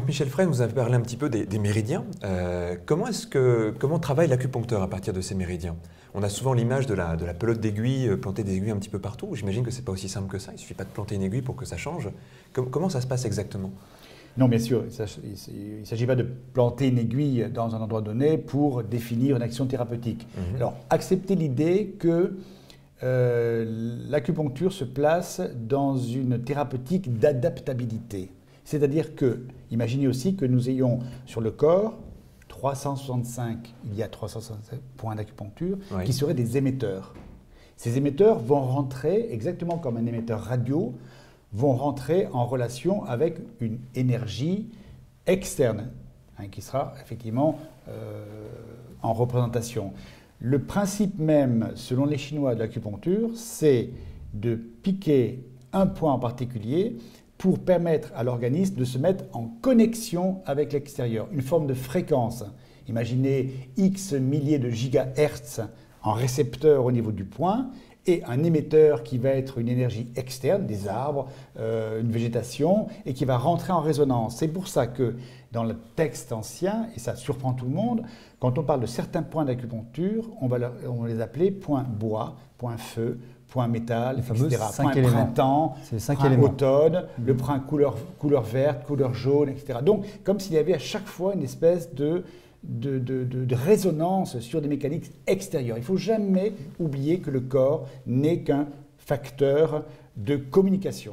Donc Michel Fresne, vous avez parlé un petit peu des méridiens. Comment travaille l'acupuncteur à partir de ces méridiens? On a souvent l'image de la pelote d'aiguille, planter des aiguilles un petit peu partout. J'imagine que ce n'est pas aussi simple que ça. Il ne suffit pas de planter une aiguille pour que ça change. Comment ça se passe exactement? Non, bien sûr, il ne s'agit pas de planter une aiguille dans un endroit donné pour définir une action thérapeutique. Alors, acceptez l'idée que l'acupuncture se place dans une thérapeutique d'adaptabilité. C'est-à-dire que, imaginez aussi que nous ayons sur le corps 365 points d'acupuncture qui seraient des émetteurs. Ces émetteurs vont rentrer, exactement comme un émetteur radio, vont rentrer en relation avec une énergie externe, qui sera effectivement en représentation. Le principe même, selon les Chinois de l'acupuncture, c'est de piquer un point en particulier pour permettre à l'organisme de se mettre en connexion avec l'extérieur, une forme de fréquence. Imaginez X milliers de gigahertz en récepteur au niveau du point, et un émetteur qui va être une énergie externe, des arbres, une végétation, et qui va rentrer en résonance. C'est pour ça que dans le texte ancien, et ça surprend tout le monde, quand on parle de certains points d'acupuncture, on va les appeler point bois, point feu, point métal, etc. Point printemps, point automne, le point couleur verte, couleur jaune, etc. Donc, comme s'il y avait à chaque fois une espèce de résonance sur des mécaniques extérieures. Il ne faut jamais oublier que le corps n'est qu'un facteur de communication.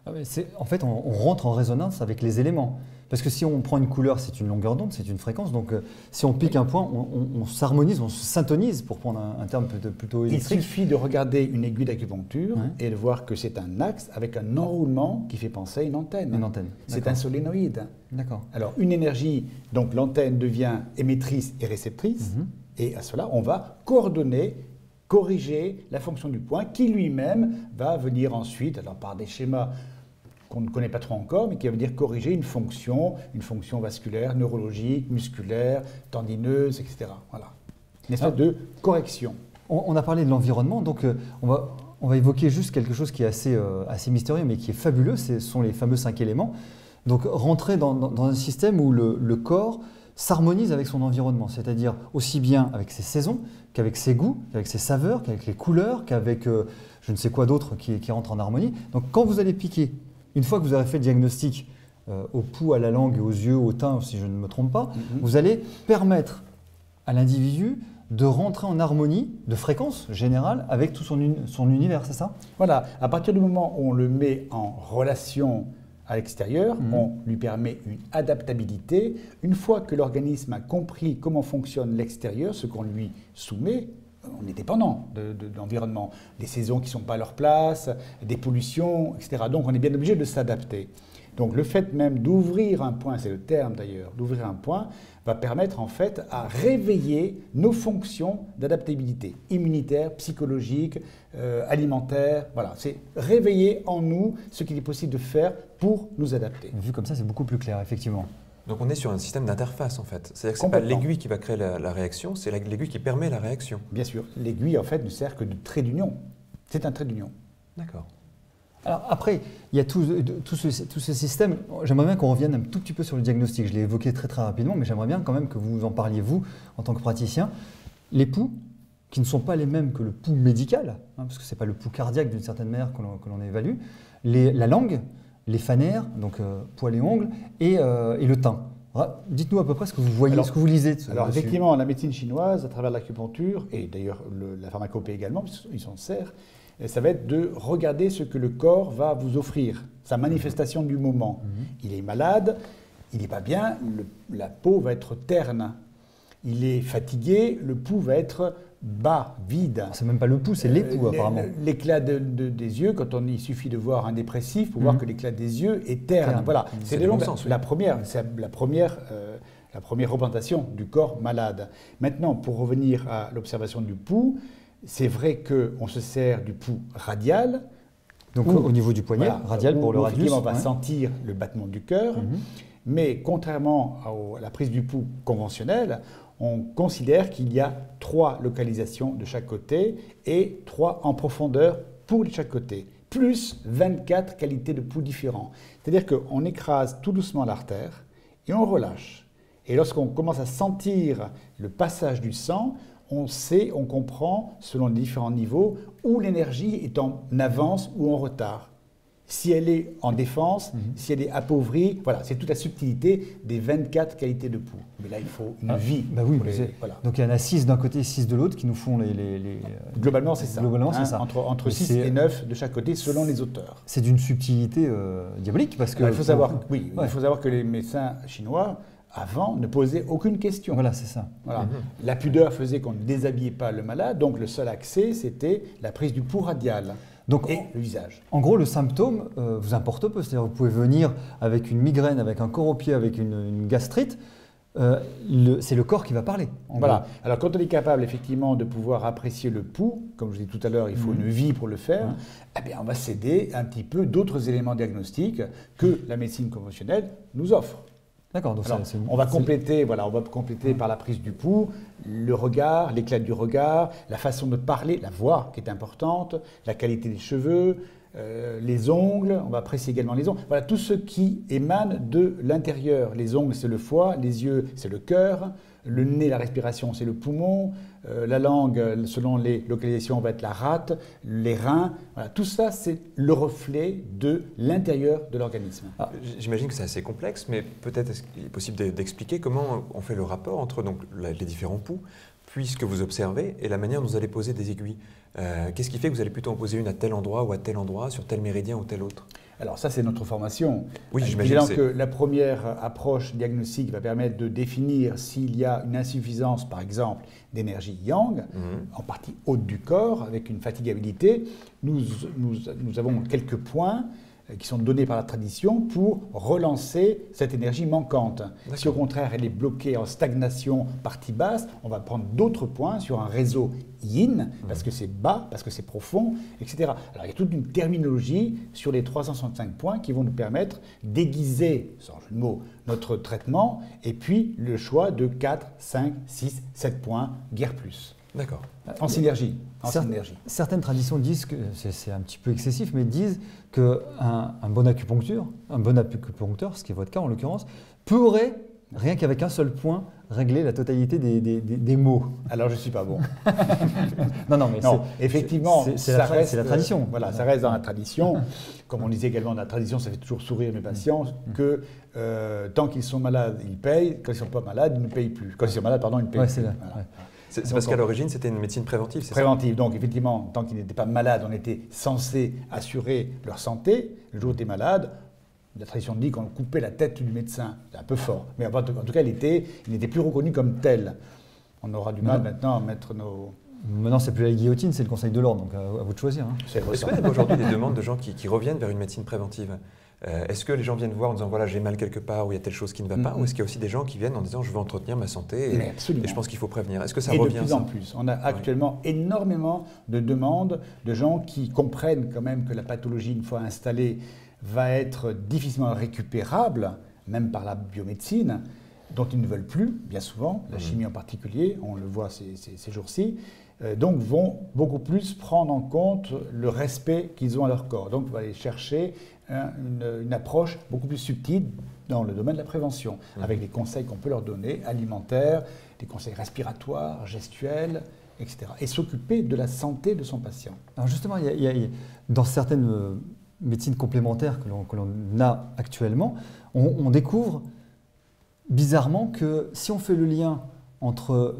En fait, on rentre en résonance avec les éléments. Parce que si on prend une couleur, c'est une longueur d'onde, c'est une fréquence. Donc, si on pique un point, on s'harmonise, on se syntonise, pour prendre un terme plutôt électrique. Il suffit de regarder une aiguille d'acupuncture et de voir que c'est un axe avec un enroulement qui fait penser à une antenne. Une antenne. C'est un solénoïde. D'accord. Alors, une énergie, donc l'antenne devient émettrice et réceptrice. Et à cela, on va coordonner, corriger la fonction du point qui lui-même va venir ensuite, alors par des schémas qu'on ne connaît pas trop encore, mais qui veut dire corriger une fonction vasculaire, neurologique, musculaire, tendineuse, etc. Voilà. Une espèce de correction. On a parlé de l'environnement, donc on va évoquer juste quelque chose qui est assez mystérieux, mais qui est fabuleux, ce sont les fameux 5 éléments. Donc rentrer dans un système où le corps s'harmonise avec son environnement, c'est-à-dire aussi bien avec ses saisons, qu'avec ses goûts, qu'avec ses saveurs, qu'avec les couleurs, qu'avec je ne sais quoi d'autre qui rentre en harmonie. Donc quand vous allez piquer, une fois que vous avez fait le diagnostic au pouls, à la langue, aux yeux, au teint, si je ne me trompe pas, vous allez permettre à l'individu de rentrer en harmonie, de fréquence générale, avec tout son univers, c'est ça? Voilà, à partir du moment où on le met en relation à l'extérieur, on lui permet une adaptabilité. Une fois que l'organisme a compris comment fonctionne l'extérieur, ce qu'on lui soumet, on est dépendant de l'environnement, des saisons qui ne sont pas à leur place, des pollutions, etc. Donc on est bien obligé de s'adapter. Donc le fait même d'ouvrir un point, c'est le terme d'ailleurs, d'ouvrir un point, va permettre en fait à réveiller nos fonctions d'adaptabilité immunitaire, psychologique, alimentaire. Voilà, c'est réveiller en nous ce qu'il est possible de faire pour nous adapter. Vu comme ça, c'est beaucoup plus clair, effectivement. Donc on est sur un système d'interface en fait. C'est-à-dire que ce n'est pas l'aiguille qui va créer la réaction, c'est l'aiguille qui permet la réaction. Bien sûr, l'aiguille en fait ne sert que de trait d'union. C'est un trait d'union. D'accord. Alors après, il y a tout ce système. J'aimerais bien qu'on revienne un tout petit peu sur le diagnostic. Je l'ai évoqué très rapidement, mais j'aimerais bien quand même que vous en parliez, vous, en tant que praticien. Les pouls, qui ne sont pas les mêmes que le pouls médical, parce que ce n'est pas le pouls cardiaque d'une certaine manière que l'on évalue, la langue, les fanères, donc poils et ongles, et le teint. Dites-nous à peu près ce que vous voyez, ce que vous lisez. Alors effectivement, la médecine chinoise, à travers l'acupuncture, et d'ailleurs la pharmacopée également, ils s'en servent, ça va être de regarder ce que le corps va vous offrir, sa manifestation du moment. Il est malade, il n'est pas bien, la peau va être terne. Il est fatigué, le pouls va être bas, vide. C'est même pas le pouls, c'est les pouls apparemment. L'éclat des yeux, quand il suffit de voir un dépressif pour voir que l'éclat des yeux est terne. Voilà, c'est la première représentation du corps malade. Maintenant, pour revenir à l'observation du pouls, c'est vrai qu'on se sert du pouls radial. Donc au niveau du poignet, voilà, radial pour le radius. On va sentir le battement du cœur. Mais contrairement à la prise du pouls conventionnelle, on considère qu'il y a 3 localisations de chaque côté et 3 en profondeur pour chaque côté, plus 24 qualités de pouls différents. C'est-à-dire qu'on écrase tout doucement l'artère et on relâche. Et lorsqu'on commence à sentir le passage du sang, on sait, on comprend, selon les différents niveaux, où l'énergie est en avance ou en retard. Si elle est en défense, si elle est appauvrie, voilà, c'est toute la subtilité des 24 qualités de pouls. Mais là, il faut une vie. Bah oui, voilà. Donc il y en a 6 d'un côté, 6 de l'autre qui nous font Globalement, c'est ça. Globalement, c'est ça. Entre 6 et 9 de chaque côté, selon les auteurs. C'est d'une subtilité diabolique parce que... Alors, il faut savoir que les médecins chinois, avant, ne posaient aucune question. Voilà, c'est ça. Voilà. La pudeur faisait qu'on ne déshabillait pas le malade, donc le seul accès, c'était la prise du pouls radial. Donc, et le visage. En gros, le symptôme vous importe peu. C'est-à-dire que vous pouvez venir avec une migraine, avec un corps au pied, avec une gastrite. C'est le corps qui va parler. Voilà. Alors, quand on est capable, effectivement, de pouvoir apprécier le pouls, comme je l'ai dit tout à l'heure, il faut une vie pour le faire, eh bien, on va s'aider un petit peu d'autres éléments diagnostiques que la médecine conventionnelle nous offre. D'accord. Donc alors, on va compléter par la prise du pouls, le regard, l'éclat du regard, la façon de parler, la voix qui est importante, la qualité des cheveux, les ongles, on va apprécier également les ongles. Voilà, tout ce qui émane de l'intérieur. Les ongles, c'est le foie, les yeux, c'est le cœur, le nez, la respiration, c'est le poumon, la langue, selon les localisations, va être la rate, les reins. Voilà, tout ça, c'est le reflet de l'intérieur de l'organisme. Ah, j'imagine que c'est assez complexe, mais peut-être est-ce qu'il est possible d'expliquer comment on fait le rapport entre donc, les différents pouls, puis ce que vous observez, et la manière dont vous allez poser des aiguilles. Qu'est-ce qui fait que vous allez plutôt en poser une à tel endroit ou à tel endroit, sur tel méridien ou tel autre? Alors ça, c'est notre formation. Oui, j'imagine que la première approche diagnostique va permettre de définir s'il y a une insuffisance, par exemple, d'énergie yang, en partie haute du corps, avec une fatigabilité. Nous avons quelques points qui sont donnés par la tradition pour relancer cette énergie manquante. Si au contraire elle est bloquée en stagnation partie basse, on va prendre d'autres points sur un réseau yin, parce que c'est bas, parce que c'est profond, etc. Alors il y a toute une terminologie sur les 365 points qui vont nous permettre d'aiguiser, sans jeu de mots, notre traitement, et puis le choix de 4, 5, 6, 7 points, guère plus. D'accord. En synergie. Certaines traditions disent que, c'est un petit peu excessif, mais disent qu'un bon acupuncteur, ce qui est votre cas en l'occurrence, pourrait, rien qu'avec un seul point, régler la totalité des maux. Alors je ne suis pas bon. non, effectivement, c'est la tradition. Voilà, ça reste dans la tradition. Comme on disait également, dans la tradition, ça fait toujours sourire mes patients, que tant qu'ils sont malades, ils payent. Quand ils ne sont pas malades, ils ne payent plus. Quand ils sont malades, pardon, ils ne payent plus. C'est parce qu'à l'origine, c'était une médecine préventive, c'est ça? Préventive. Donc, effectivement, tant qu'ils n'étaient pas malades, on était censé assurer leur santé. Le jour où tu es malade, la tradition dit qu'on coupait la tête du médecin. C'est un peu fort. Mais en tout cas, il n'était plus reconnu comme tel. On aura du mal maintenant à mettre nos... Maintenant, c'est plus la guillotine, c'est le Conseil de l'ordre. Donc, à vous de choisir. Est-ce qu'il y a aujourd'hui des demandes de gens qui reviennent vers une médecine préventive? Est-ce que les gens viennent voir en disant voilà j'ai mal quelque part ou il y a telle chose qui ne va pas, ou est-ce qu'il y a aussi des gens qui viennent en disant je veux entretenir ma santé et je pense qu'il faut prévenir? Est-ce que ça revient? De plus en plus. On a actuellement énormément de demandes de gens qui comprennent quand même que la pathologie, une fois installée, va être difficilement récupérable, même par la biomédecine, dont ils ne veulent plus, bien souvent, la chimie en particulier, on le voit ces jours-ci, donc vont beaucoup plus prendre en compte le respect qu'ils ont à leur corps. Donc on va aller chercher une approche beaucoup plus subtile dans le domaine de la prévention, avec des conseils qu'on peut leur donner, alimentaires, des conseils respiratoires, gestuels, etc. Et s'occuper de la santé de son patient. Alors justement, dans certaines médecines complémentaires que l'on a actuellement, on découvre bizarrement que si on fait le lien entre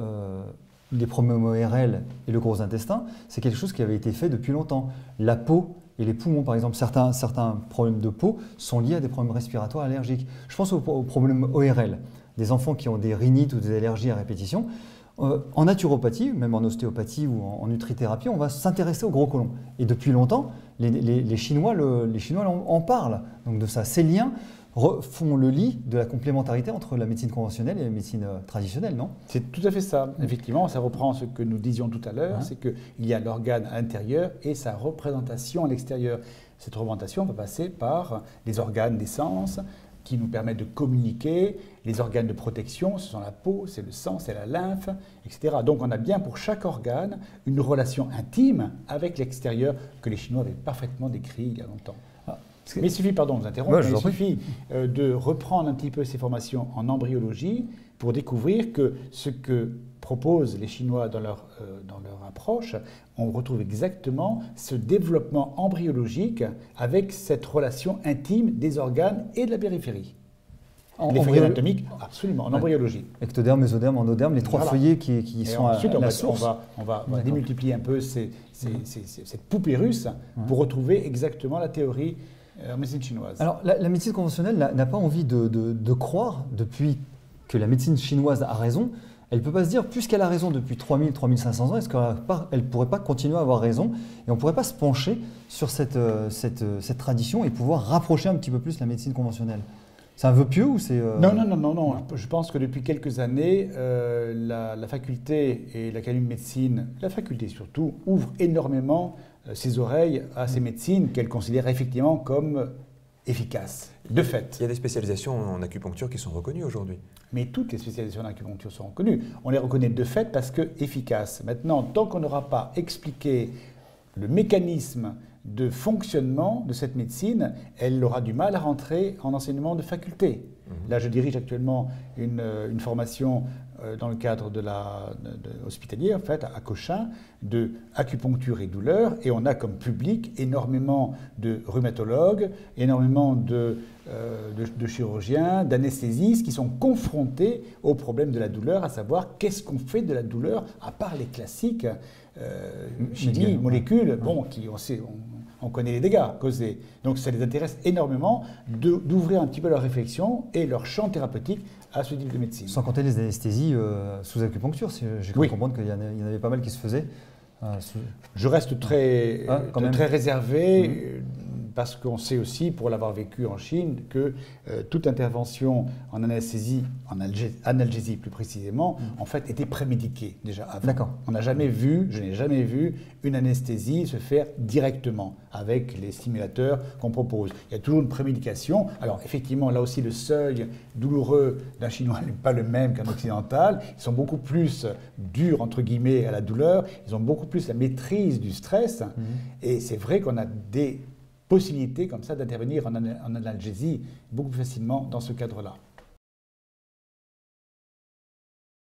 les problèmes ORL et le gros intestin, c'est quelque chose qui avait été fait depuis longtemps. La peau et les poumons, par exemple, certains problèmes de peau sont liés à des problèmes respiratoires allergiques. Je pense aux problèmes ORL, des enfants qui ont des rhinites ou des allergies à répétition. En naturopathie, même en ostéopathie ou en nutrithérapie, on va s'intéresser au gros côlon. Et depuis longtemps, les Chinois en parlent. Donc de ça, ces liens font le lit de la complémentarité entre la médecine conventionnelle et la médecine traditionnelle, non? C'est tout à fait ça. Effectivement, ça reprend ce que nous disions tout à l'heure, c'est qu'il y a l'organe à l'intérieur et sa représentation à l'extérieur. Cette représentation va passer par les organes des sens qui nous permettent de communiquer, les organes de protection, ce sont la peau, c'est le sang, c'est la lymphe, etc. Donc on a bien pour chaque organe une relation intime avec l'extérieur que les Chinois avaient parfaitement décrit il y a longtemps. Mais il suffit, pardon, de vous interrompre, Ouais, mais il suffit de reprendre un petit peu ces formations en embryologie pour découvrir que ce que proposent les Chinois dans leur approche, on retrouve exactement ce développement embryologique avec cette relation intime des organes et de la périphérie. Les feuillets anatomiques, absolument, en embryologie. Ectoderme, mésoderme, endoderme, les trois feuillets qui sont ensuite, à la source. on va démultiplier un peu cette poupée russe pour retrouver exactement la théorie en médecine chinoise. Alors, la médecine conventionnelle n'a pas envie de croire, depuis que la médecine chinoise a raison, elle ne peut pas se dire, puisqu'elle a raison depuis 3000, 3500 ans, est-ce qu'elle ne pourrait pas continuer à avoir raison et on ne pourrait pas se pencher sur cette tradition et pouvoir rapprocher un petit peu plus la médecine conventionnelle? C'est un vœu pieux ou c'est… Non. Je pense que depuis quelques années, la faculté et l'Académie de médecine, la faculté surtout, ouvre énormément ses oreilles à ces médecines qu'elle considère effectivement comme efficaces, de fait. Il y a des spécialisations en acupuncture qui sont reconnues aujourd'hui. Mais toutes les spécialisations en acupuncture sont reconnues. On les reconnaît de fait parce que efficaces. Maintenant, tant qu'on n'aura pas expliqué le mécanisme de fonctionnement de cette médecine, elle aura du mal à rentrer en enseignement de faculté. Là, je dirige actuellement une formation dans le cadre de hospitalier, en fait, à Cochin, de acupuncture et douleur, et on a comme public énormément de rhumatologues, énormément de chirurgiens, d'anesthésistes qui sont confrontés au problème de la douleur, à savoir qu'est-ce qu'on fait de la douleur, à part les classiques chimie, molécules, bon, on connaît les dégâts causés. Donc ça les intéresse énormément d'ouvrir un petit peu leur réflexion et leur champ thérapeutique à ce type de médecine. Sans compter les anesthésies sous acupuncture, j'ai cru comprendre qu'il y en avait pas mal qui se faisaient. Je reste très réservé parce qu'on sait aussi, pour l'avoir vécu en Chine, que toute intervention en anesthésie, en analgésie plus précisément, en fait, était prémédiquée déjà avant. D'accord. Je n'ai jamais vu une anesthésie se faire directement avec les stimulateurs qu'on propose. Il y a toujours une prémédication. Alors effectivement, là aussi, le seuil douloureux d'un Chinois n'est pas le même qu'un occidental. Ils sont beaucoup plus durs, entre guillemets, à la douleur. Ils ont beaucoup plus la maîtrise du stress. Et c'est vrai qu'on a des possibilités comme ça d'intervenir en analgésie beaucoup plus facilement dans ce cadre-là.